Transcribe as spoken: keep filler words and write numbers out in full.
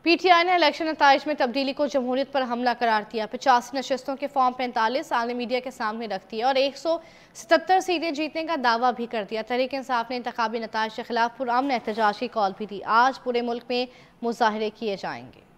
PTI ने election नताइज में तब्दीली को जमहूरियत पर हमला करार दिया। पचासी नशस्तों के फॉर्म पैंतालीस आलमी मीडिया के सामने रख दिए और एक सौ सतहत्तर सीटें जीतने का दावा भी कर दिया। तहरीक इंसाफ ने इंतखाबी नताइज के खिलाफ पुरअमन एहतजाज की कॉल भी दी। आज पूरे मुल्क में मुजाहरे किए जाएंगे।